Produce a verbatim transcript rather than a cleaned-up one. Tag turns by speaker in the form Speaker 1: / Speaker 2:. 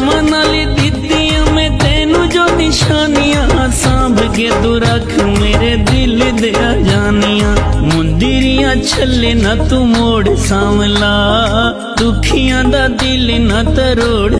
Speaker 1: करमां नाल दित्तियां मैं तेनू जो निशानियां, सांभ के तू रख मेरे दिल दे जानियां। मुंदिरियां छले ना तू मोड़ सांवला, दुखियां दा दिल ना तरोड़